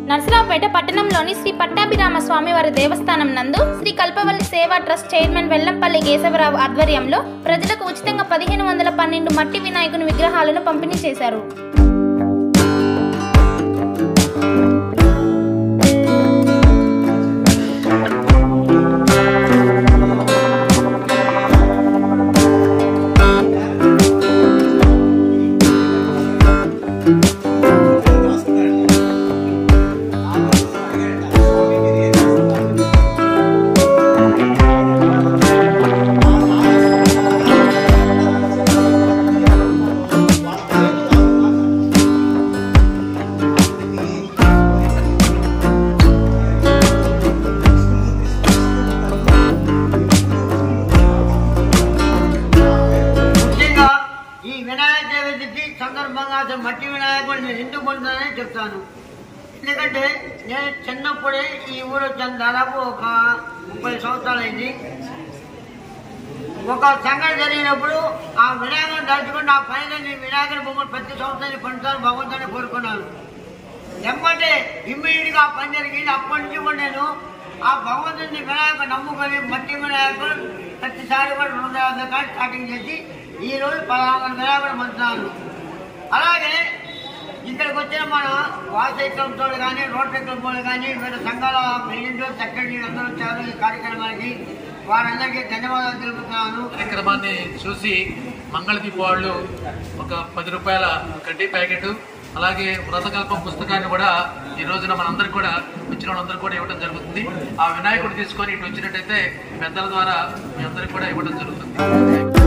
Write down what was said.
నర్సరావుపేట పట్టణంలోని శ్రీ పట్టాభిరామ స్వామివారి దేవస్థానం నందు శ్రీ కల్పవల్లి సేవా ట్రస్ట్ చైర్మన్ వెల్లంపల్లి కేశవరావు ఆధ్వర్యంలో ప్రజలకు ఉచితంగా 1512 మట్టి వినాయకుని విగ్రహాలను పంపిణీ చేశారు. సందర్భంగా అసలు మట్టి వినాయకుడు నేను ఎందుకు పొందుతానని చెప్తాను. ఎందుకంటే నేను చిన్నప్పుడే ఈ ఊరు వచ్చాను. దాదాపు ఒక 30 సంవత్సరాలు అయింది. ఒక సంఘటన జరిగినప్పుడు ఆ వినాయకుని దాచుకుని ఆ పైన వినాయకుని బొమ్మలు ప్రతి సంవత్సరాన్ని పంచుతాను భగవంతుని కోరుకున్నాను. ఎంబటే ఇమ్మీడియట్గా ఆ పని జరిగింది. అప్పటి నుంచి కూడా నేను ఆ భగవంతుని వినాయకుడు నమ్ముకొని మట్టి వినాయకుడు ప్రతిసారి కూడా 250 కాడి స్టార్టింగ్ చేసి ఈ రోజు 16 వినాయకుడు పంచుతున్నాను. అలాగే ఇక్కడికి వచ్చిన మన వాసవి క్లబ్తో కానీ రోటరీ క్లబ్ కానీ వివిధ సంఘాల ప్రెసిడెంట్ సెక్రటరీ అందరూ వచ్చారు ఈ కార్యక్రమానికి. వారందరికీ ధన్యవాదాలు తెలుపుతున్నాను. కార్యక్రమాన్ని చూసి మంగళదీప వాళ్ళు ఒక 10 రూపాయల కడ్డీ ప్యాకెట్ అలాగే వ్రతకల్పం పుస్తకాన్ని కూడా ఈ రోజున మనందరికి కూడా వచ్చిన వాళ్ళందరూ కూడా ఇవ్వడం జరుగుతుంది. ఆ వినాయకుడు తీసుకొని ఇటు వచ్చినట్టయితే పెద్దల ద్వారా మీ అందరికి కూడా ఇవ్వడం జరుగుతుంది.